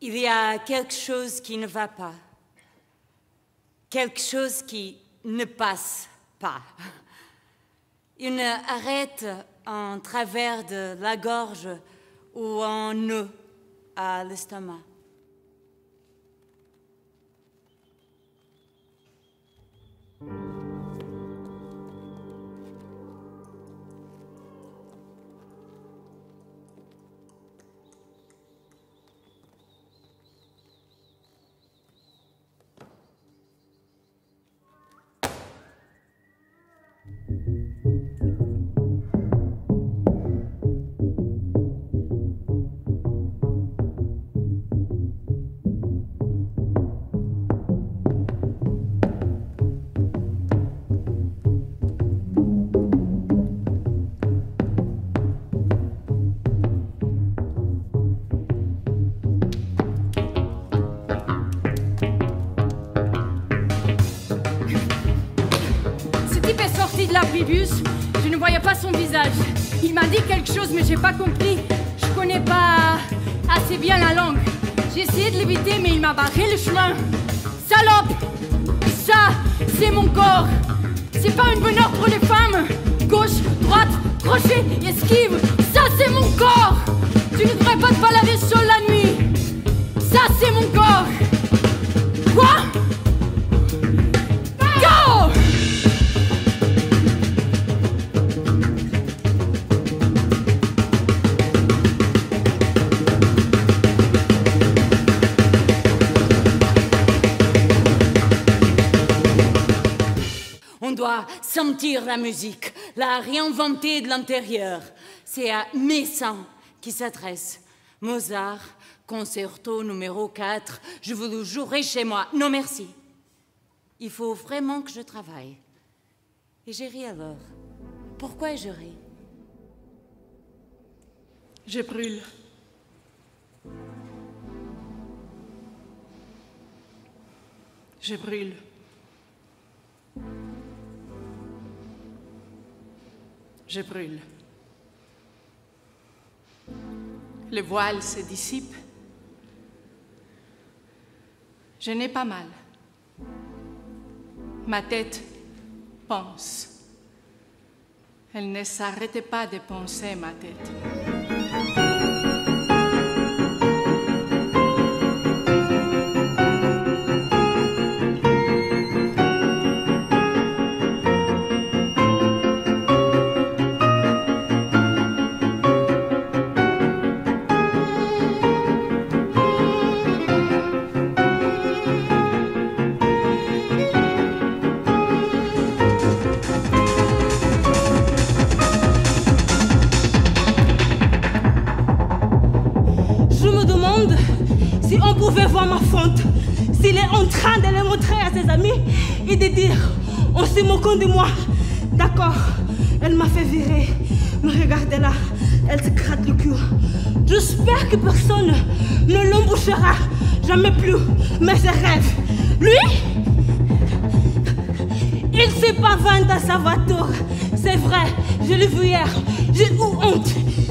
Il y a quelque chose qui ne va pas. Quelque chose qui ne passe pas. Une arête en travers de la gorge ou un nœud à l'estomac. Je ne voyais pas son visage. Il m'a dit quelque chose, mais j'ai pas compris. Je connais pas assez bien la langue. J'ai essayé de l'éviter, mais il m'a barré le chemin. Salope! Ça, c'est mon corps. C'est pas une bonne heure pour les femmes. Gauche, droite, crochet, esquive. Ça, c'est mon corps. Tu ne devrais pas te balader seul la nuit. Ça, c'est mon corps. Quoi? Go! On doit sentir la musique, la réinventer de l'intérieur. C'est à mes sens qui s'adresse. Mozart, concerto numéro 4, je vous le jouerai chez moi. Non, merci. Il faut vraiment que je travaille. Et j'ai ri alors. Pourquoi je ris? Je brûle. Je brûle. Je brûle. Le voile se dissipe. Je n'ai pas mal. Ma tête pense. Elle ne s'arrêtait pas de penser, ma tête. Si on pouvait voir ma fonte, s'il est en train de le montrer à ses amis et de dire « on se moque de moi ». D'accord, elle m'a fait virer. Mais regardez là, elle se gratte le cul. J'espère que personne ne l'embauchera jamais plus. Mais ses rêves, lui, il s'est pas vendu à sa voiture. C'est vrai, je l'ai vu hier. J'ai eu honte.